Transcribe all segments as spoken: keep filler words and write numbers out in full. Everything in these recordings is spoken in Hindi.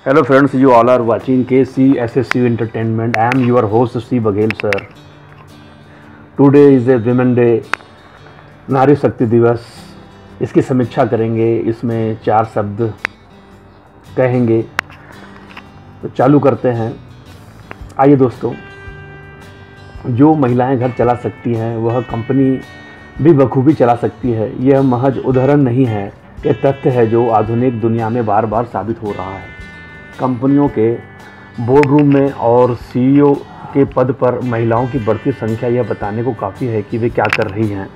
Hello friends, you all are watching K C S S U Entertainment. I am your host C Baghel sir. Today is a Women Day, नारी शक्ति दिवस। इसकी समीक्षा करेंगे, इसमें चार शब्द कहेंगे। तो चालू करते हैं। आइए दोस्तों, जो महिलाएं घर चला सकती हैं वह कंपनी भी बखूबी चला सकती है। यह महज उदाहरण नहीं है, यह तथ्य है जो आधुनिक दुनिया में बार बार साबित हो रहा है। कंपनियों के बोर्ड रूम में और सीईओ के पद पर महिलाओं की बढ़ती संख्या यह बताने को काफ़ी है कि वे क्या कर रही हैं।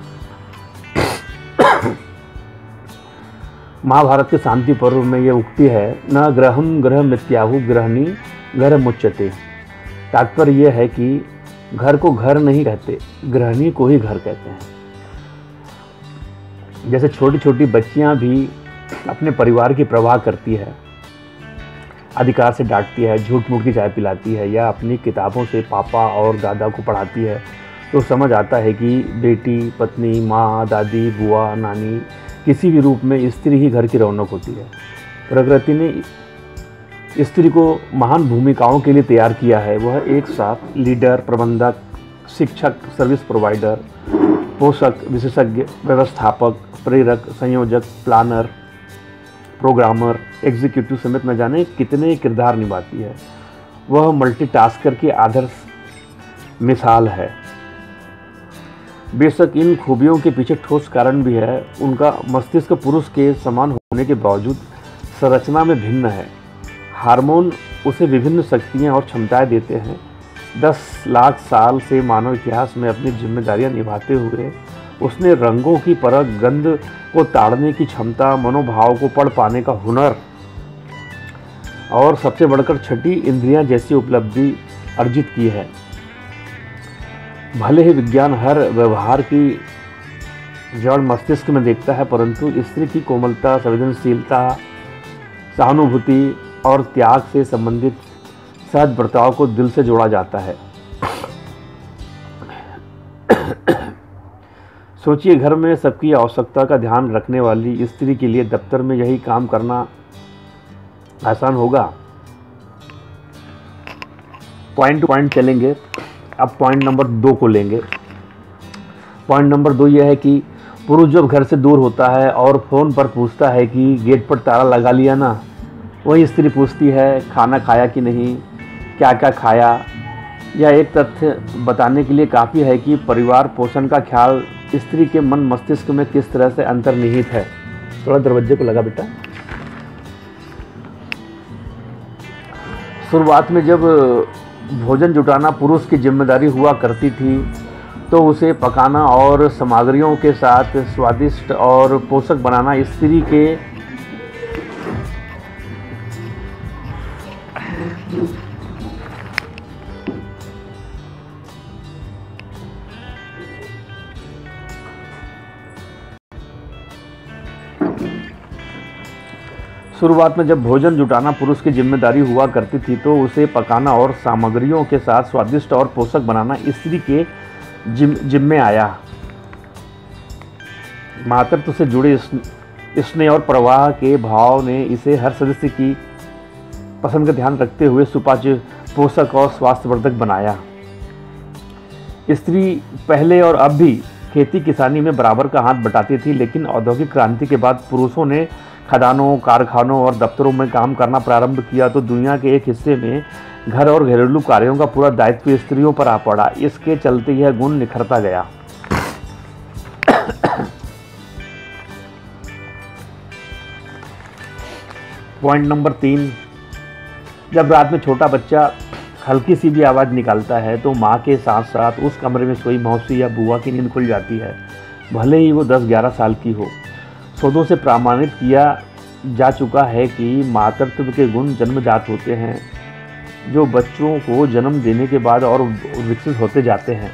महाभारत के शांति पर्व में यह उक्ति है, न ग्रहम ग्रह मित्याहु गृहिणी घर मुच्यते। तात्पर्य यह है कि घर को घर नहीं कहते, गृहिणी को ही घर कहते हैं। जैसे छोटी छोटी बच्चियां भी अपने परिवार की परवाह करती है, अधिकार से डांटती है, झूठ मूठ की चाय पिलाती है या अपनी किताबों से पापा और दादा को पढ़ाती है, तो समझ आता है कि बेटी, पत्नी, माँ, दादी, बुआ, नानी किसी भी रूप में स्त्री ही घर की रौनक होती है। प्रकृति ने स्त्री को महान भूमिकाओं के लिए तैयार किया है। वह एक साथ लीडर, प्रबंधक, शिक्षक, सर्विस प्रोवाइडर, पोषक, विशेषज्ञ, व्यवस्थापक, प्रेरक, संयोजक, प्लानर, प्रोग्रामर, एग्जीक्यूटिव समेत न जाने कितने किरदार निभाती है। वह मल्टीटास्कर की आदर्श मिसाल है। बेशक इन खूबियों के पीछे ठोस कारण भी है। उनका मस्तिष्क पुरुष के समान होने के बावजूद संरचना में भिन्न है। हार्मोन उसे विभिन्न शक्तियाँ और क्षमताएं देते हैं। दस लाख साल से मानव इतिहास में अपनी जिम्मेदारियां निभाते हुए उसने रंगों की परख, गंध को ताड़ने की क्षमता, मनोभाव को पढ़ पाने का हुनर और सबसे बढ़कर छठी इंद्रियां जैसी उपलब्धि अर्जित की है। भले ही विज्ञान हर व्यवहार की जड़ मस्तिष्क में देखता है, परंतु स्त्री की कोमलता, संवेदनशीलता, सहानुभूति और त्याग से संबंधित सहज बर्ताव को दिल से जोड़ा जाता है। सोचिए, घर में सबकी आवश्यकता का ध्यान रखने वाली स्त्री के लिए दफ्तर में यही काम करना आसान होगा? पॉइंट टू पॉइंट चलेंगे। अब पॉइंट नंबर दो को लेंगे। पॉइंट नंबर दो यह है कि पुरुष जब घर से दूर होता है और फ़ोन पर पूछता है कि गेट पर ताला लगा लिया ना, वही स्त्री पूछती है खाना खाया कि नहीं, क्या क्या खाया। यह एक तथ्य बताने के लिए काफ़ी है कि परिवार पोषण का ख्याल स्त्री के मन मस्तिष्क में किस तरह से अंतर्निहित है। थोड़ा दरवाजे को लगा बेटा। शुरुआत में जब भोजन जुटाना पुरुष की जिम्मेदारी हुआ करती थी, तो उसे पकाना और सामग्रियों के साथ स्वादिष्ट और पोषक बनाना स्त्री के शुरुआत में जब भोजन जुटाना पुरुष की जिम्मेदारी हुआ करती थी, तो उसे पकाना और सामग्रियों के साथ स्वादिष्ट और पोषक बनाना स्त्री के जिम जिम्मे आया। मातृत्व से जुड़े स्नेह और प्रवाह के भाव ने इसे हर सदस्य की पसंद का ध्यान रखते हुए सुपाच्य, पोषक और स्वास्थ्यवर्धक बनाया। स्त्री पहले और अब भी खेती किसानी में बराबर का हाथ बटाती थी, लेकिन औद्योगिक क्रांति के बाद पुरुषों ने खदानों, कारखानों और दफ्तरों में काम करना प्रारंभ किया, तो दुनिया के एक हिस्से में घर और घरेलू कार्यों का पूरा दायित्व स्त्रियों पर आ पड़ा। इसके चलते यह गुण निखरता गया। पॉइंट नंबर तीन, जब रात में छोटा बच्चा हल्की सी भी आवाज़ निकालता है, तो माँ के साथ साथ उस कमरे में सोई मौसी या बुआ की नींद खुल जाती है, भले ही वो दस ग्यारह साल की हो। शोधों से प्रमाणित किया जा चुका है कि मातृत्व के गुण जन्मजात होते हैं, जो बच्चों को जन्म देने के बाद और विकसित होते जाते हैं।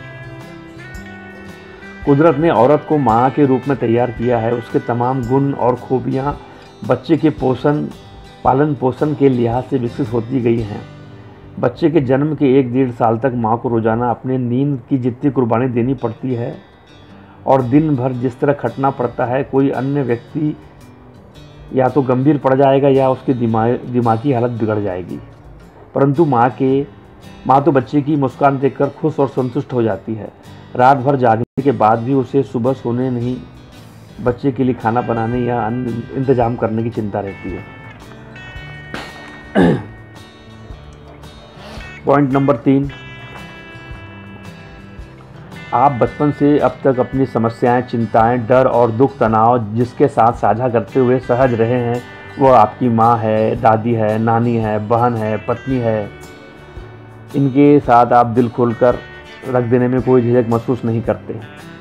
कुदरत ने औरत को माँ के रूप में तैयार किया है। उसके तमाम गुण और खूबियाँ बच्चे के पोषण, पालन पोषण के लिहाज से विकसित होती गई हैं। बच्चे के जन्म के एक डेढ़ साल तक माँ को रोजाना अपने नींद की जितनी कुर्बानी देनी पड़ती है और दिन भर जिस तरह खटना पड़ता है, कोई अन्य व्यक्ति या तो गंभीर पड़ जाएगा या उसकी दिमाग दिमागी हालत बिगड़ जाएगी। परंतु माँ के माँ तो बच्चे की मुस्कान देखकर खुश और संतुष्ट हो जाती है। रात भर जागने के बाद भी उसे सुबह सोने नहीं, बच्चे के लिए खाना बनाने या अन्य इंतजाम करने की चिंता रहती है। पॉइंट नंबर तीन, आप बचपन से अब तक अपनी समस्याएं, चिंताएं, डर और दुख, तनाव जिसके साथ साझा करते हुए सहज रहे हैं, वह आपकी माँ है, दादी है, नानी है, बहन है, पत्नी है। इनके साथ आप दिल खोलकर रख देने में कोई झिझक महसूस नहीं करते।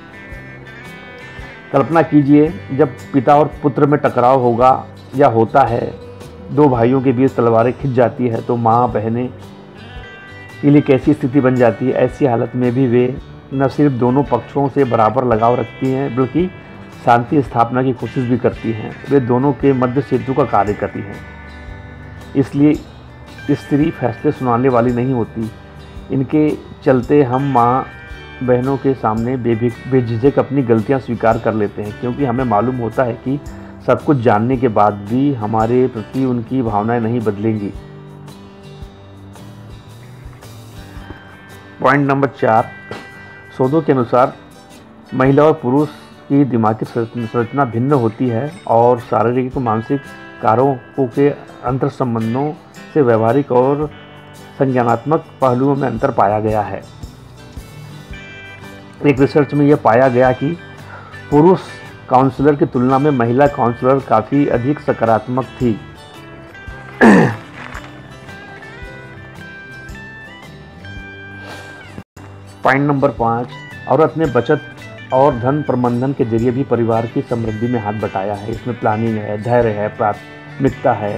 कल्पना कीजिए, जब पिता और पुत्र में टकराव होगा या होता है, दो भाइयों के बीच तलवारें खिंच जाती है, तो माँ बहनें के लिए कैसी स्थिति बन जाती है। ऐसी हालत में भी वे न सिर्फ दोनों पक्षों से बराबर लगाव रखती हैं, बल्कि शांति स्थापना की कोशिश भी करती हैं। वे दोनों के मध्य सेतु का कार्य करती हैं। इसलिए स्त्री फैसले सुनाने वाली नहीं होती। इनके चलते हम माँ बहनों के सामने बेझिझक अपनी गलतियाँ स्वीकार कर लेते हैं, क्योंकि हमें मालूम होता है कि सब कुछ जानने के बाद भी हमारे प्रति उनकी भावनाएं नहीं बदलेंगी। पॉइंट नंबर चार, शोधों के अनुसार महिला और पुरुष की दिमागी संरचना भिन्न होती है और शारीरिक और मानसिक कारकों के अंतर संबंधों से व्यवहारिक और संज्ञानात्मक पहलुओं में अंतर पाया गया है। एक रिसर्च में यह पाया गया कि पुरुष काउंसलर की तुलना में महिला काउंसलर काफ़ी अधिक सकारात्मक थी। पॉइंट नंबर पाँच, औरत ने बचत और धन प्रबंधन के जरिए भी परिवार की समृद्धि में हाथ बटाया है। इसमें प्लानिंग है, धैर्य है, प्राथमिकता है,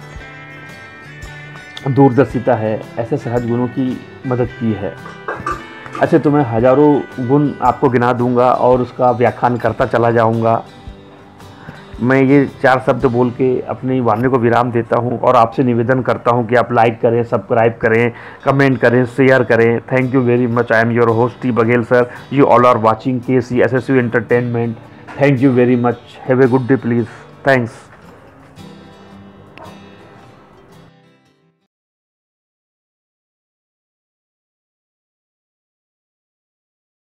दूरदर्शिता है, ऐसे सहज गुणों की मदद की है। ऐसे तो मैं हजारों गुण आपको गिना दूंगा और उसका व्याख्यान करता चला जाऊंगा। मैं ये चार शब्द बोल के अपनी वाणी को विराम देता हूं और आपसे निवेदन करता हूं कि आप लाइक करें, सब्सक्राइब करें, कमेंट करें, शेयर करें। Thank you very much. I am your host T Baghel sir. You all are watching K C S S U entertainment. Thank you very much. Have a good day please. Thanks.